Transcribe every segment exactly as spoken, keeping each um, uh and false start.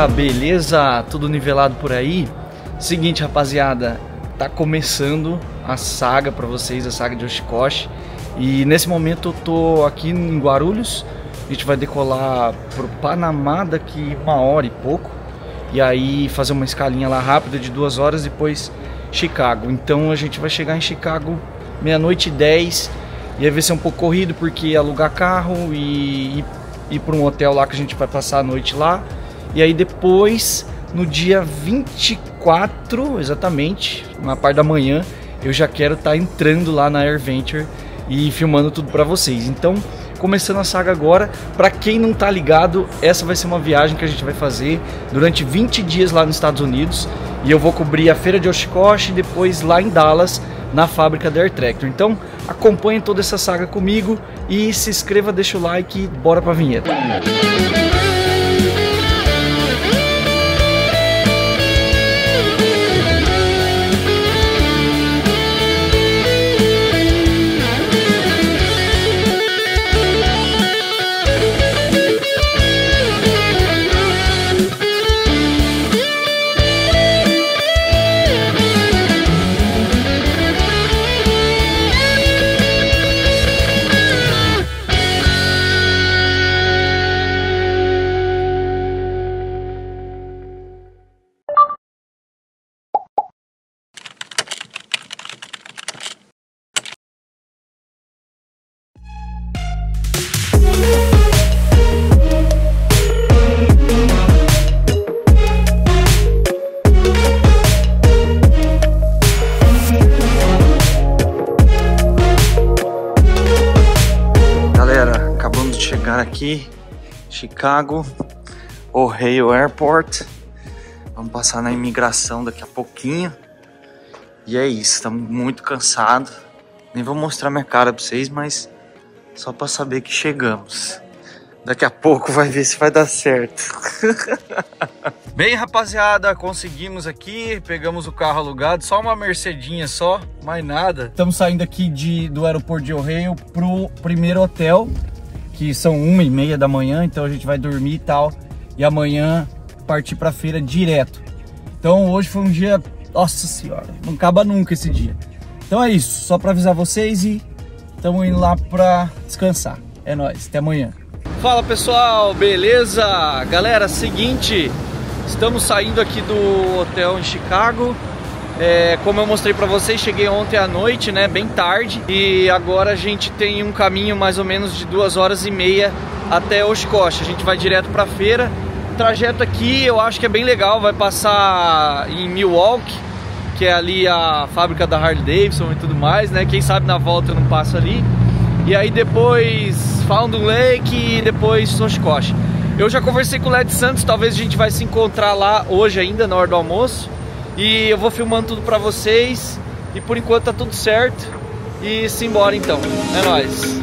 galera, beleza? Tudo nivelado por aí? Seguinte, rapaziada, tá começando a saga pra vocês, a saga de Oshkosh. E nesse momento eu tô aqui em Guarulhos. A gente vai decolar pro Panamá daqui uma hora e pouco. E aí fazer uma escalinha lá rápida de duas horas, depois Chicago. Então a gente vai chegar em Chicago meia-noite e dez. E aí vai ser um pouco corrido porque alugar carro e ir, ir para um hotel lá que a gente vai passar a noite lá. E aí depois, no dia vinte e quatro, exatamente, na parte da manhã, eu já quero estar tá entrando lá na AirVenture e filmando tudo para vocês. Então, começando a saga agora, para quem não tá ligado, essa vai ser uma viagem que a gente vai fazer durante vinte dias lá nos Estados Unidos. E eu vou cobrir a feira de Oshkosh e depois lá em Dallas, na fábrica da Air Tractor. Então, acompanhe toda essa saga comigo e se inscreva, deixa o like e bora pra vinheta. Aqui, Chicago, O'Hare Airport. Vamos passar na imigração daqui a pouquinho. E é isso, estamos muito cansados. Nem vou mostrar minha cara pra vocês, mas só pra saber que chegamos. Daqui a pouco vai ver se vai dar certo. Bem, rapaziada, conseguimos aqui. Pegamos o carro alugado, só uma Mercedinha só, mais nada. Estamos saindo aqui de, do aeroporto de O'Hare pro primeiro hotel, que são uma e meia da manhã, então a gente vai dormir e tal, e amanhã partir pra feira direto. Então hoje foi um dia, nossa senhora, não acaba nunca esse dia. Então é isso, só pra avisar vocês e estamos indo lá pra descansar. É nóis, até amanhã. Fala pessoal, beleza? Galera, seguinte, estamos saindo aqui do hotel em Chicago. É, como eu mostrei pra vocês, cheguei ontem à noite, né, bem tarde. E agora a gente tem um caminho mais ou menos de duas horas e meia até Oshkosh. A gente vai direto pra feira. O trajeto aqui eu acho que é bem legal. Vai passar em Milwaukee, que é ali a fábrica da Harley Davidson e tudo mais, né. Quem sabe na volta eu não passo ali. E aí depois Fond du Lac e depois Oshkosh. Eu já conversei com o Led Santos, talvez a gente vai se encontrar lá hoje ainda, na hora do almoço. E eu vou filmando tudo pra vocês. E por enquanto tá tudo certo. E simbora então. É nóis.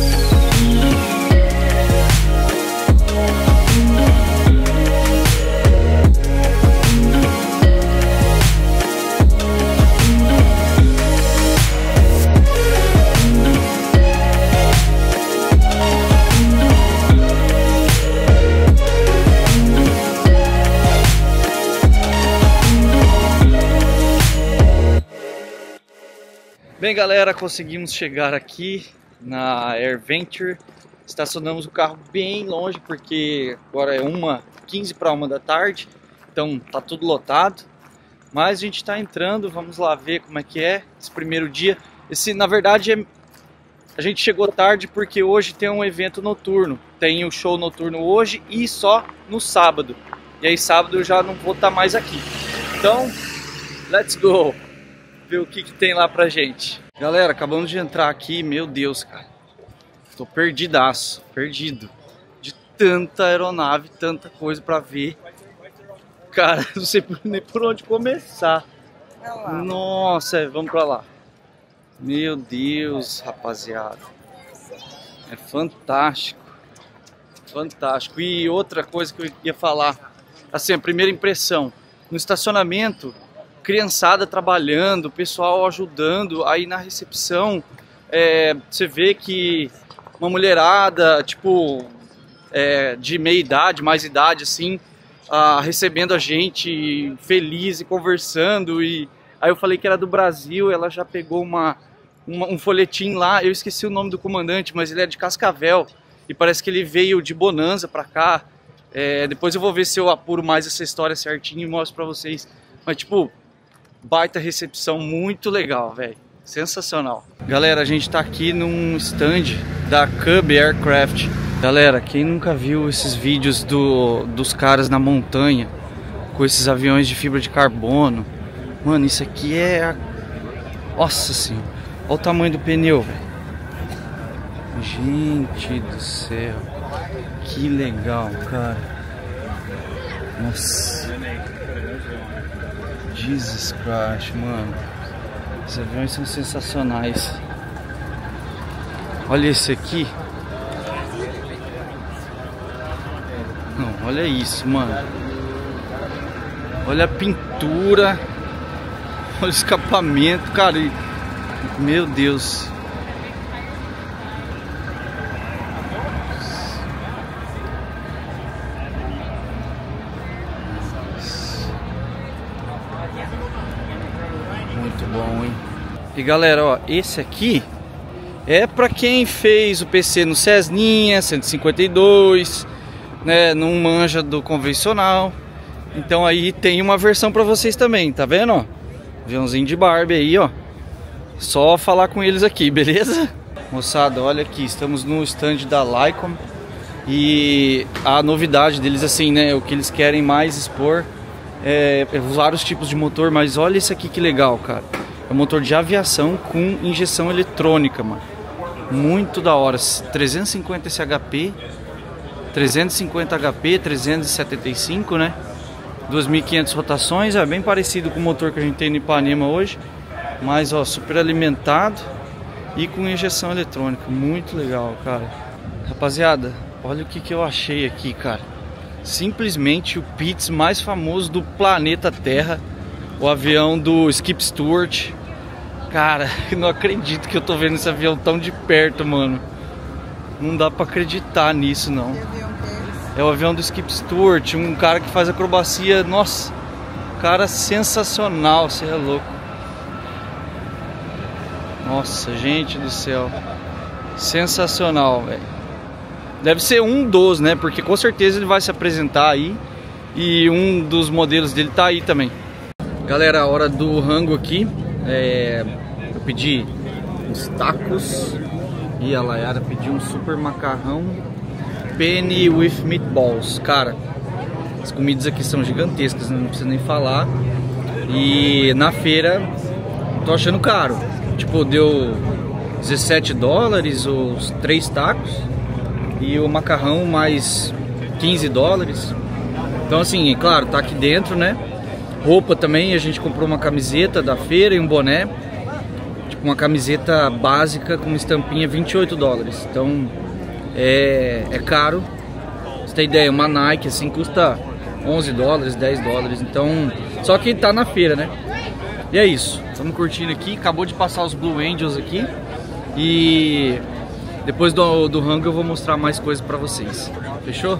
Bem, galera, conseguimos chegar aqui na AirVenture. Estacionamos o carro bem longe porque agora é uma quinze para uma da tarde, então tá tudo lotado. Mas a gente tá entrando, vamos lá ver como é que é esse primeiro dia. Esse, na verdade, é... a gente chegou tarde porque hoje tem um evento noturno. Tem o show noturno hoje e só no sábado. E aí sábado eu já não vou estar mais aqui. Então, let's go! Ver o que que tem lá pra gente. Galera, acabamos de entrar aqui, meu Deus, cara. Tô perdidaço, perdido. De tanta aeronave, tanta coisa pra ver. Cara, não sei nem por onde começar. Nossa, vamos pra lá. Meu Deus, rapaziada. É fantástico. Fantástico. E outra coisa que eu ia falar. Assim, a primeira impressão. No estacionamento, criançada trabalhando, pessoal ajudando, aí na recepção é, você vê que uma mulherada, tipo, é, de meia idade, mais idade, assim, ah, recebendo a gente, feliz e conversando. E aí eu falei que era do Brasil, ela já pegou uma, uma, um folhetim lá, eu esqueci o nome do comandante, mas ele é de Cascavel. E parece que ele veio de Bonanza pra cá. É, depois eu vou ver se eu apuro mais essa história certinho e mostro pra vocês. Mas tipo, baita recepção, muito legal, velho. Sensacional. Galera, a gente tá aqui num stand da Cub Aircraft. Galera, quem nunca viu esses vídeos do, dos caras na montanha com esses aviões de fibra de carbono? Mano, isso aqui é... Nossa senhora. Olha o tamanho do pneu, velho. Gente do céu. Que legal, cara. Nossa. Jesus Christ, mano. Esses aviões são sensacionais. Olha esse aqui. Não, olha isso, mano. Olha a pintura. Olha o escapamento, cara. Meu Deus. Muito bom, hein? E galera, ó, esse aqui é pra quem fez o P C no Cessninha cento e cinquenta e dois, né? Não manja do convencional. Então aí tem uma versão pra vocês também, tá vendo, ó? Aviãozinho de Barbie aí, ó. Só falar com eles aqui, beleza? Moçada, olha aqui, estamos no stand da Lycom. E a novidade deles, assim, né? O que eles querem mais expor é, é vários tipos de motor. Mas olha isso aqui que legal, cara. É um motor de aviação com injeção eletrônica, mano. Muito da hora. trezentos e cinquenta esse H P, trezentos e cinquenta H P, trezentos e setenta e cinco, né? duas mil e quinhentas rotações. É bem parecido com o motor que a gente tem no Ipanema hoje. Mas, ó, super alimentado e com injeção eletrônica. Muito legal, cara. Rapaziada, olha o que, que eu achei aqui, cara. Simplesmente o Pitts mais famoso do planeta Terra. O avião do Skip Stewart. Cara, eu não acredito que eu tô vendo esse avião tão de perto, mano. Não dá pra acreditar nisso, não. É o avião do Skip Stewart, um cara que faz acrobacia. Nossa, cara sensacional, você é louco. Nossa, gente do céu. Sensacional, velho. Deve ser um dos, né? Porque com certeza ele vai se apresentar aí. E um dos modelos dele tá aí também. Galera, a hora do rango aqui. É... Eu pedi uns tacos. E a Layara pediu um super macarrão penny with meatballs. Cara, as comidas aqui são gigantescas, não precisa nem falar. E na feira tô achando caro. Tipo, deu dezessete dólares os três tacos. E o macarrão mais quinze dólares. Então assim, é claro, tá aqui dentro, né? Roupa também, a gente comprou uma camiseta da feira e um boné. Tipo, uma camiseta básica com estampinha vinte e oito dólares. Então é, é caro. Pra você ter ideia, uma Nike assim custa onze dólares, dez dólares. Então, só que tá na feira, né? E é isso, estamos curtindo aqui. Acabou de passar os Blue Angels aqui. E depois do, do rango eu vou mostrar mais coisas pra vocês. Fechou?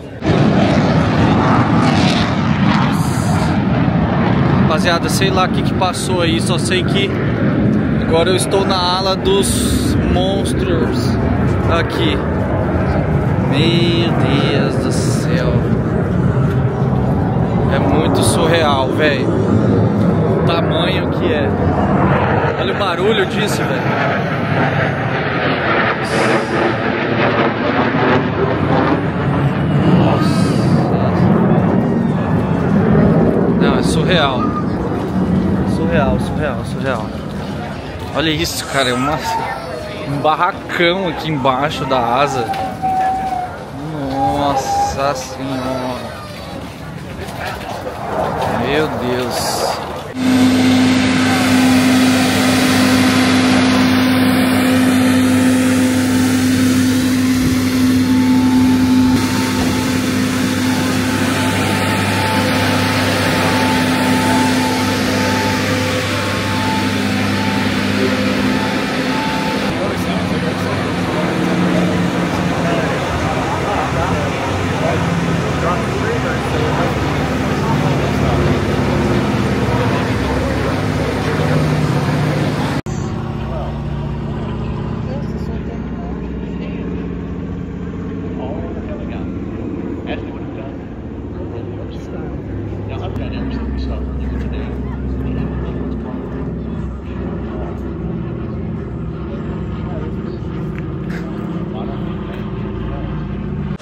Rapaziada, sei lá o que, que passou aí. Só sei que agora eu estou na ala dos monstros aqui. Meu Deus do céu. É muito surreal, velho. O tamanho que é. Olha o barulho disso, velho. Não, é surreal. Surreal, surreal, surreal. Olha isso, cara. É uma, um barracão aqui embaixo da asa. Nossa senhora. Meu Deus.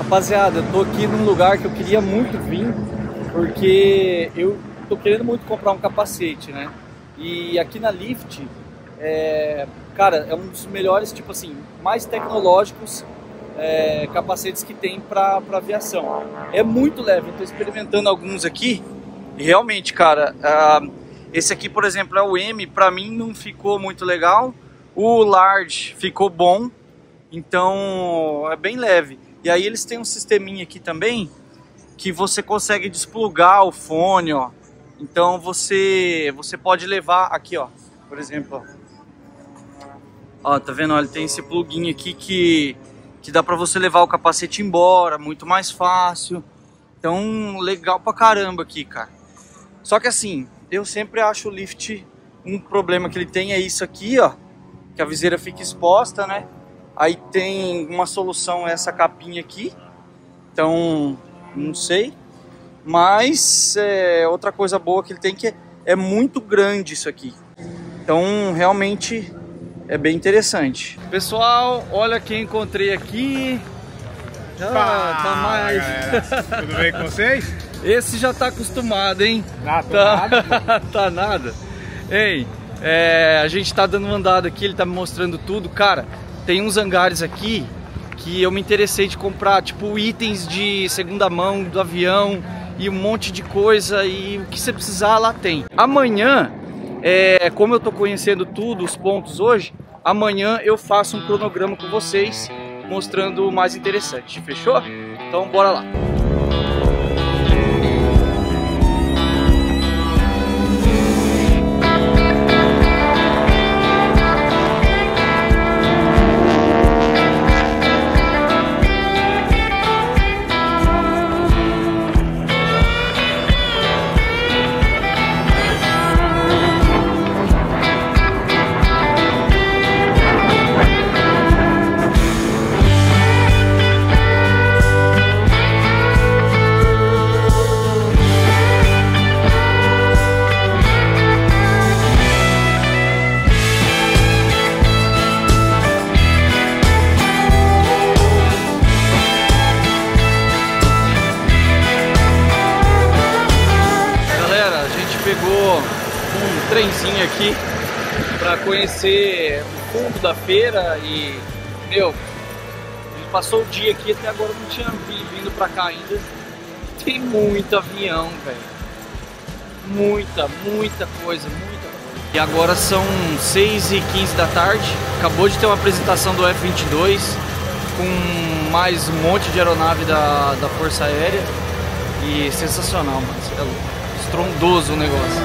Rapaziada, eu tô aqui num lugar que eu queria muito vir, porque eu tô querendo muito comprar um capacete, né? E aqui na Lift, é, cara, é um dos melhores, tipo assim, mais tecnológicos é, capacetes que tem pra, pra aviação. É muito leve, eu tô experimentando alguns aqui e realmente, cara, uh, esse aqui, por exemplo, é o M, pra mim não ficou muito legal. O Large ficou bom, então é bem leve. E aí eles têm um sisteminha aqui também, que você consegue desplugar o fone, ó. Então você, você pode levar aqui, ó, por exemplo, ó. Ó, tá vendo? Ó, ele tem esse plugin aqui que, que dá pra você levar o capacete embora, muito mais fácil. Então, legal pra caramba aqui, cara. Só que assim, eu sempre acho o Lift, um problema que ele tem é isso aqui, ó, que a viseira fica exposta, né? Aí tem uma solução, essa capinha aqui. Então, não sei. Mas é, outra coisa boa que ele tem que é, é muito grande isso aqui. Então, realmente é bem interessante. Pessoal, olha quem encontrei aqui. Ah, tá mais. Galera. Tudo bem com vocês? Esse já tá acostumado, hein? Ah, tô tá nada. Tá nada. Ei, é, a gente tá dando uma andada aqui, ele tá me mostrando tudo. Cara, tem uns hangares aqui que eu me interessei de comprar, tipo, itens de segunda mão do avião e um monte de coisa, e o que você precisar lá tem. Amanhã, é, como eu tô conhecendo tudo, os pontos hoje, amanhã eu faço um cronograma com vocês, mostrando o mais interessante, fechou? Então bora lá. Pegou um trenzinho aqui para conhecer o fundo da feira e, meu, ele passou o dia aqui, até agora não tinha vindo para cá ainda. Tem muito avião, velho, muita, muita coisa, muita coisa. E agora são seis e quinze da tarde, acabou de ter uma apresentação do F vinte e dois com mais um monte de aeronave da, da Força Aérea e sensacional, mano, você é louco. Estrondoso o negócio.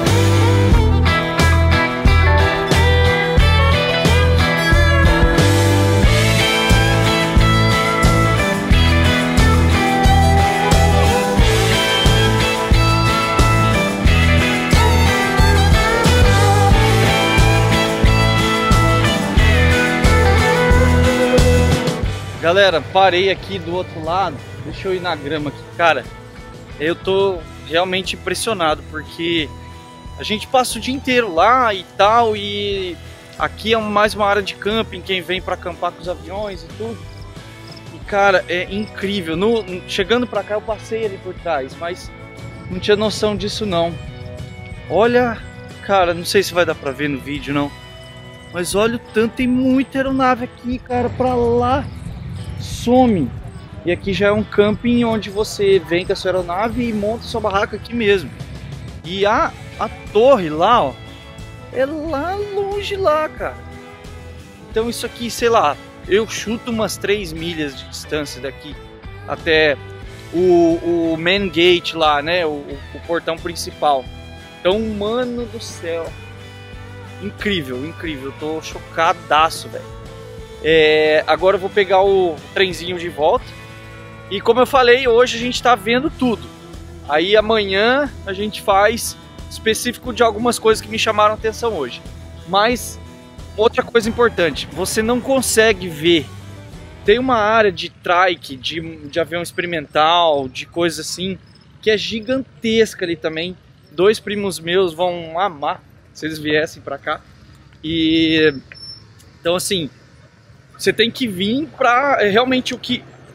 Galera, parei aqui do outro lado. Deixa eu ir na grama aqui. Cara, eu tô realmente impressionado, porque a gente passa o dia inteiro lá e tal, e aqui é mais uma área de camping, quem vem para acampar com os aviões e tudo. E cara, é incrível. No, chegando para cá eu passei ali por trás, mas não tinha noção disso não. Olha, cara, não sei se vai dar para ver no vídeo não, mas olha o tanto, tem muita aeronave aqui, cara, para lá some. E aqui já é um camping onde você vem com a sua aeronave e monta sua barraca aqui mesmo. E a, a torre lá, ó, é lá longe lá, cara. Então isso aqui, sei lá, eu chuto umas três milhas de distância daqui até o, o main gate lá, né, o, o portão principal. Então, mano do céu, incrível, incrível, eu tô chocadaço, velho. É, agora eu vou pegar o trenzinho de volta. E como eu falei, hoje a gente tá vendo tudo. Aí amanhã a gente faz específico de algumas coisas que me chamaram a atenção hoje. Mas outra coisa importante, você não consegue ver. Tem uma área de trike, de, de avião experimental, de coisa assim, que é gigantesca ali também. Dois primos meus vão amar se eles viessem pra cá. E então assim, você tem que vir pra realmente o que...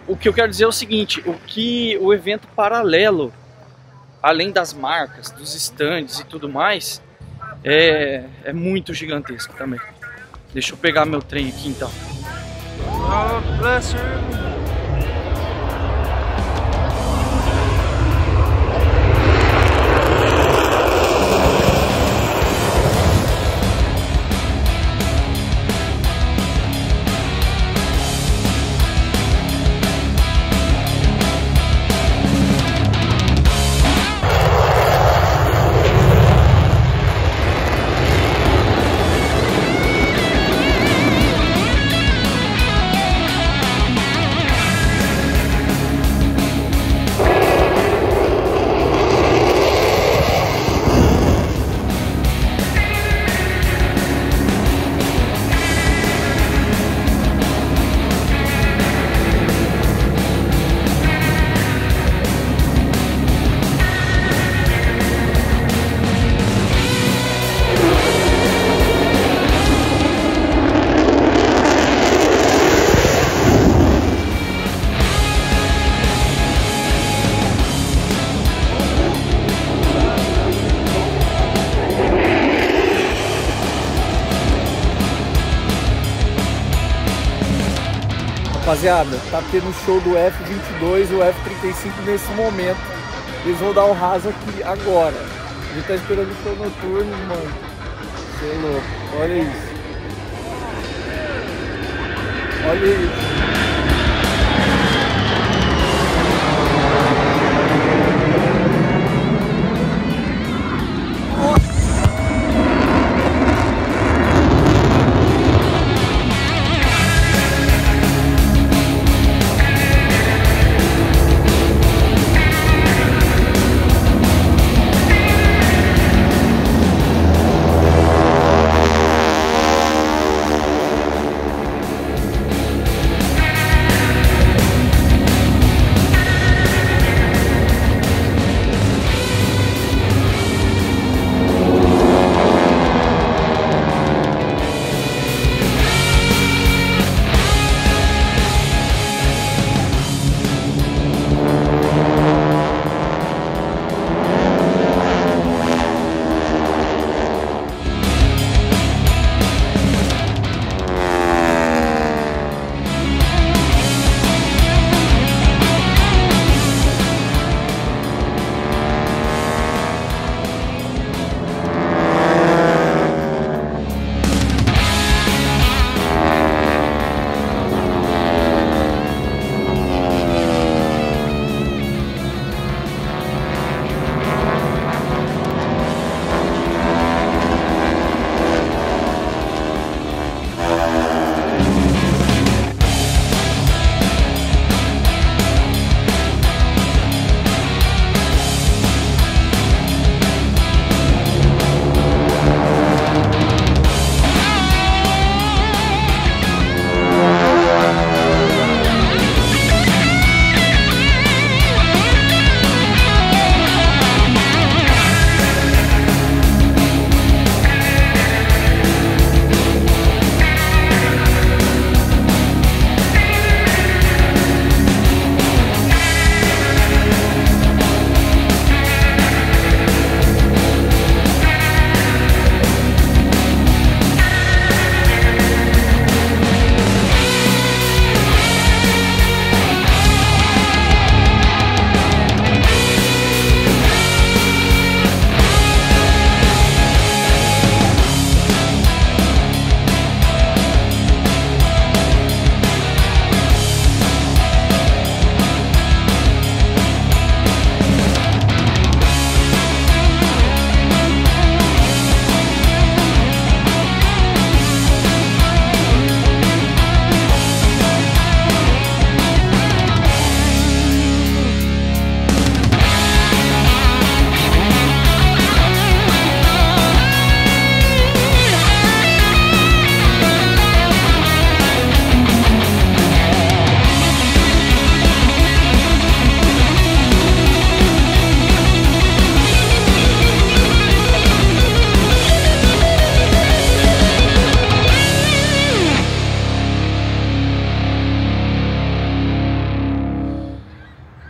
o que eu quero dizer é o seguinte, o que o evento paralelo, além das marcas, dos stands e tudo mais, é, é muito gigantesco também. Deixa eu pegar meu trem aqui então. Oh, bless her. Rapaziada, tá tendo show do F vinte e dois e o F trinta e cinco nesse momento. Eles vão dar o raso aqui agora. A gente tá esperando o show noturno, mano. Você é louco. Olha isso. Olha isso.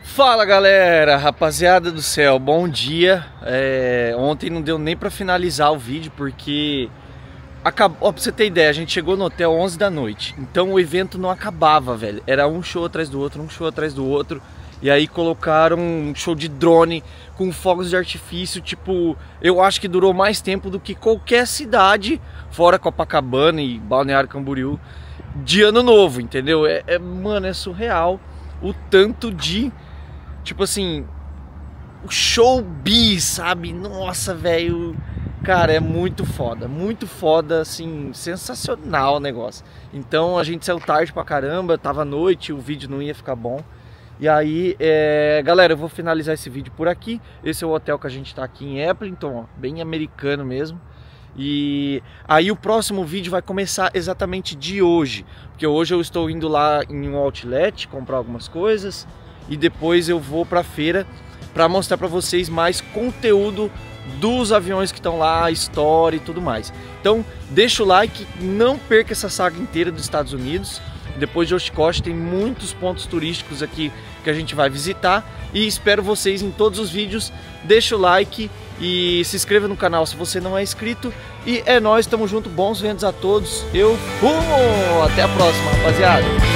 Fala galera, rapaziada do céu, bom dia. é, Ontem não deu nem pra finalizar o vídeo porque acabou, ó, pra você ter ideia, a gente chegou no hotel onze da noite. Então o evento não acabava, velho. Era um show atrás do outro, um show atrás do outro. E aí colocaram um show de drone com fogos de artifício. Tipo, eu acho que durou mais tempo do que qualquer cidade, fora Copacabana e Balneário Camboriú, de ano novo, entendeu? É, é, mano, é surreal o tanto de... Tipo assim, o showbiz, sabe? Nossa, velho. Cara, é muito foda. Muito foda, assim, sensacional o negócio. Então a gente saiu tarde pra caramba, tava à noite, o vídeo não ia ficar bom. E aí, é... galera, eu vou finalizar esse vídeo por aqui. Esse é o hotel que a gente tá aqui em Appleton, ó, bem americano mesmo. E aí o próximo vídeo vai começar exatamente de hoje. Porque hoje eu estou indo lá em um outlet comprar algumas coisas. E depois eu vou pra feira para mostrar para vocês mais conteúdo dos aviões que estão lá, história e tudo mais. Então deixa o like, não perca essa saga inteira dos Estados Unidos. Depois de Oshkosh tem muitos pontos turísticos aqui que a gente vai visitar. E espero vocês em todos os vídeos. Deixa o like e se inscreva no canal se você não é inscrito. E é nóis, tamo junto, bons ventos a todos. Eu fui! Até a próxima, rapaziada!